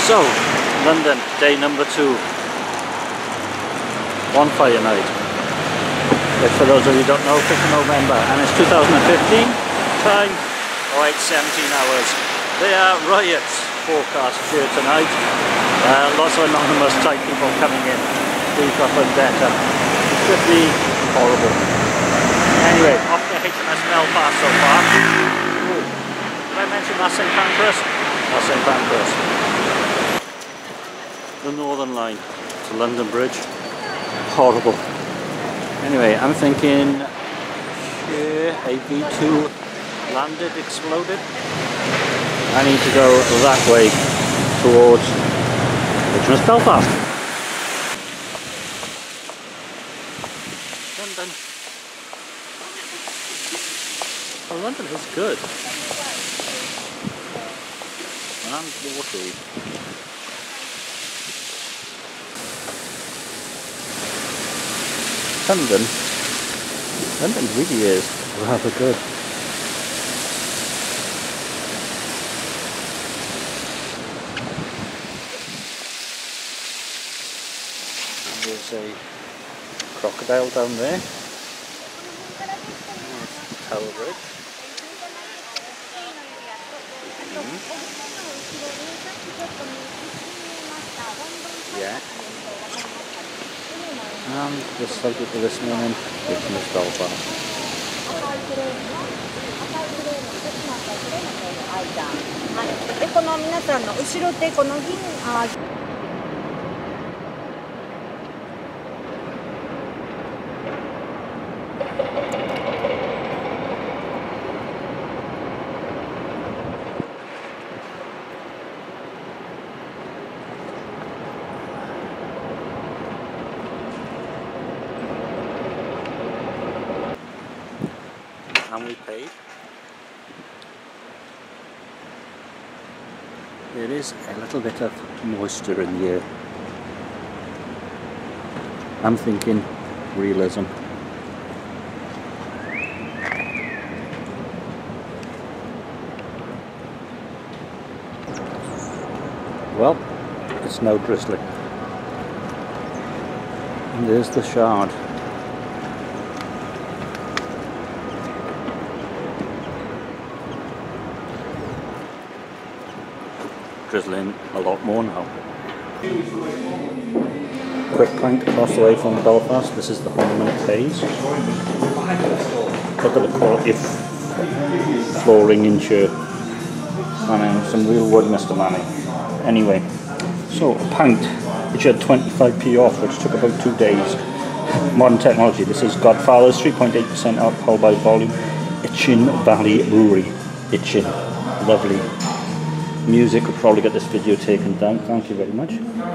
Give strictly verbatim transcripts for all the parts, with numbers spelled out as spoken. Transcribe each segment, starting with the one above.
So, London, day number two. Bonfire night. Which for those of you who don't know, fifth of November, and it's two thousand fifteen. Time, oh, it's seventeen hours. There are riots forecast here tonight. Uh, lots of anonymous type people coming in. Speak up and better. It should be horrible. Anyway, off to H M S Belfast so far. Ooh. Did I mention that's Saint Pancras? That's Saint Pancras. The Northern Line to London Bridge. Horrible. Anyway, I'm thinking here A V two landed, exploded. I need to go that way towards H M S Belfast. London. Oh, London is good. And watery. London, London really is rather good. And there's a crocodile down there. There's Tower Bridge. Mm-hmm. Yeah. And just so people this morning, H M S Belfast. で、この皆さんの後ろ手、この銀、あ And we paid. There is a little bit of moisture in the air. I'm thinking realism. Well, it's now drizzling. And there's the Shard. Drizzling a lot more now. Quick pint across the way from Belfast. This is the Home Minute Haze. Look at the quality of flooring in here. And some real wood, Mister Manny. Anyway, so a pint which had twenty-five p off, which took about two days. Modern technology. This is Godfather's three point eight percent alcohol by volume. Itchen Valley Brewery. Itchen. Lovely. Music would probably get this video taken down. Thank you very much.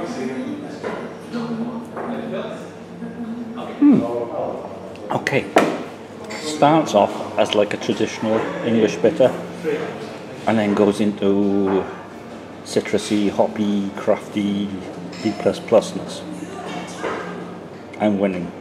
Hmm. Okay. Starts off as like a traditional English bitter and then goes into citrusy, hoppy, crafty, D plus plusness. I'm winning.